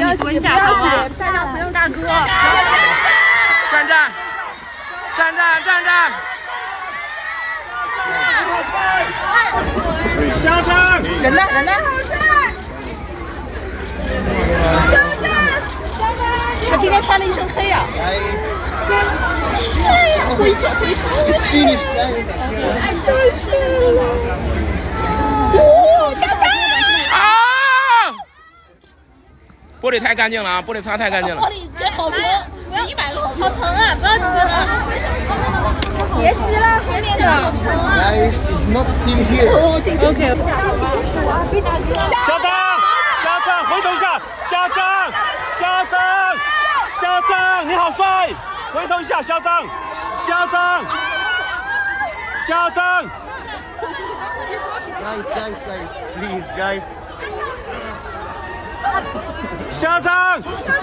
你蹲下，好吗？不用大哥。 站站，站站，站站。 校长， 人呢？人呢？他今天穿了一身黑啊。是呀，灰色。哦，校长！ 啊！玻璃太干净了啊！玻璃擦太干净了。 玻璃给好评，100个好评。 好疼啊！不要挤了， 别急了，后面的。 Guys, it's not still here. OK。 校长，回头一下，校长，你好帅！回头一下，校长。Guys, please, guys. 校长。